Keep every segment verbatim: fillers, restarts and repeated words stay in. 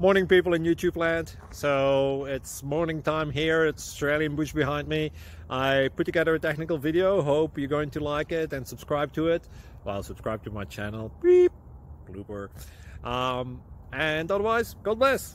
Morning, people in YouTube land. So it's morning time here. It's Australian bush behind me. I put together a technical video. Hope you're going to like it and subscribe to it. Well, subscribe to my channel. Beep. Blooper. Um, and otherwise, God bless.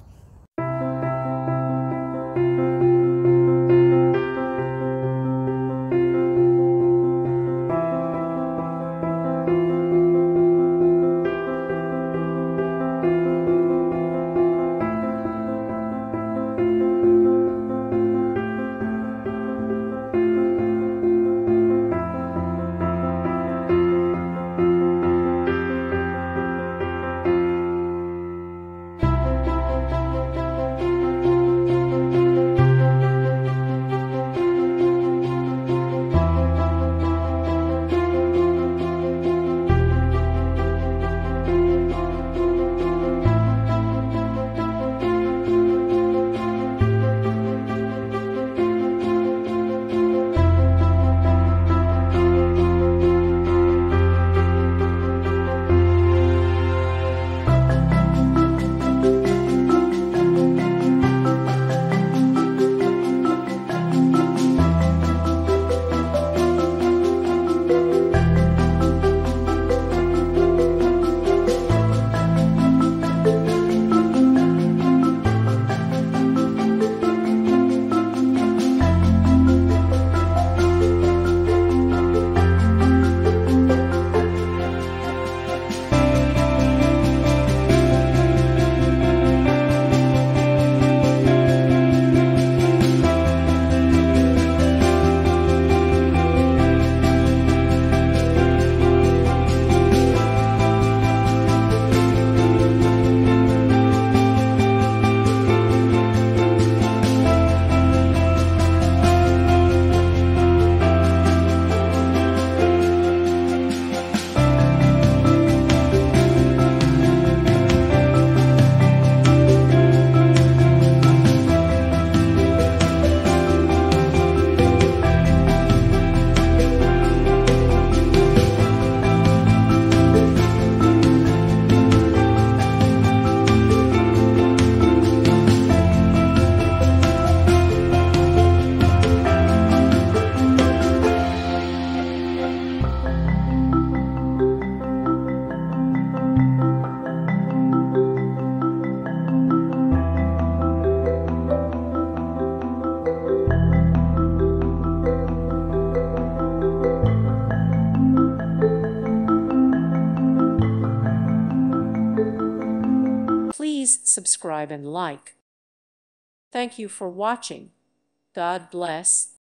Please subscribe and like. Thank you for watching. God bless.